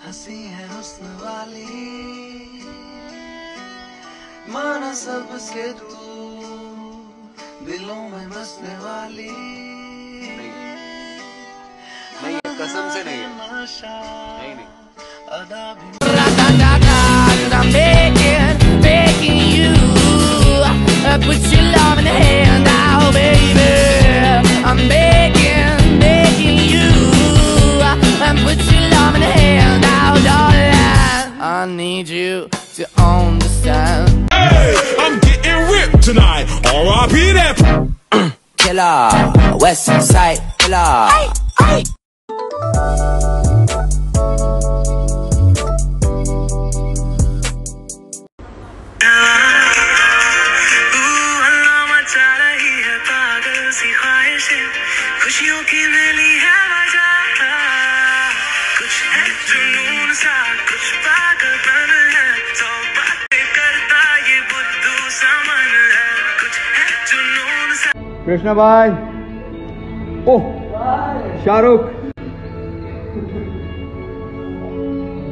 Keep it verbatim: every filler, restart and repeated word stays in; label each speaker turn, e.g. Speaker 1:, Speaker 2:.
Speaker 1: हंसी है हुस्न वाली, माना सबसे तू दिलों में बसने वाली।
Speaker 2: नहीं, नहीं है, कसम से नहीं है। नहीं नहीं
Speaker 3: I'm begging, begging you, put your love in the hand now, baby. I'm begging, begging you, put your love in the hand now, darling. I need you to understand.
Speaker 4: Hey, I'm getting ripped tonight. R I P that
Speaker 3: Killer, West Side Killer. Hey, hey.
Speaker 1: खुशियों की मिली है वजह, कुछ है जुनून सा, कुछ पागलपन है, सौ बातें करता ये बुद्धू सा मन है, कुछ है जुनून सा।
Speaker 5: कृष्णा भाई, ओह शाहरुख